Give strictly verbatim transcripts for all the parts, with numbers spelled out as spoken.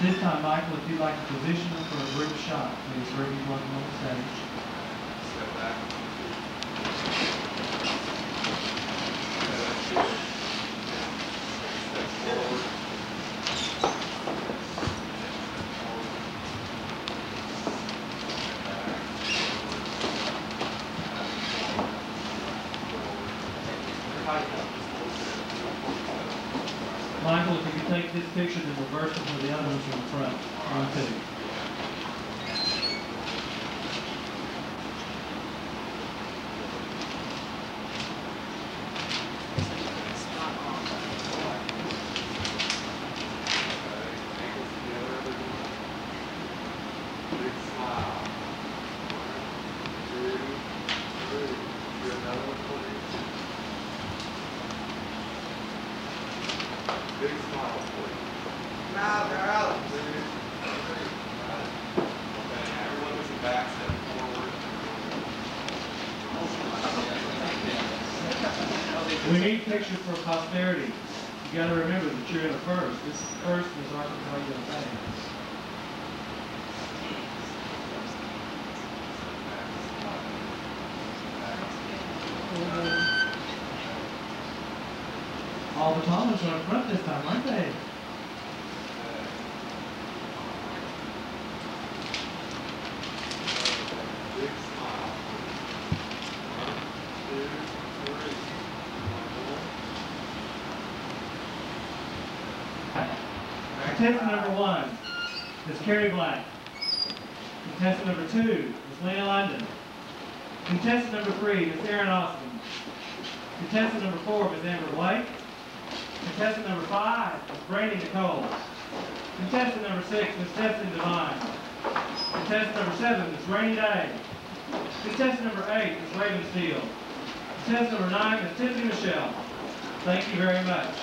This time, Michael, if you'd like to position them for a group shot, please bring you one on the stage. Step back. Step forward. Michael, if you could take this picture and reverse it for the other ones in the front. One, two. Big smile. One, two, three. Do another one, please. Big smile for you. Now, Alex. Two, three. Got it. Okay, everyone with your back step forward. We need pictures for posterity. You got to remember that you're in a first. This is first in this Arkansas thing. All the Thomas are up front this time, aren't they? Big smile. One, two, three. Contestant number one is Carrie Black. Contestant number two is Lena London. Contestant number three is Aaron Austin. Contestant number four is Amber Blake. Contestant number five is Brady Nicole. Contestant number six is Destiny Devine. Contestant number seven is Rainy Day. Contestant number eight is Raven Steele. Contestant number nine is Tiffany Michelle. Thank you very much.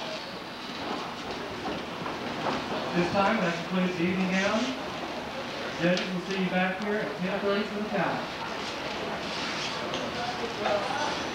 This time, that concludes the evening gown. Judges will see you back here at ten thirty for the count.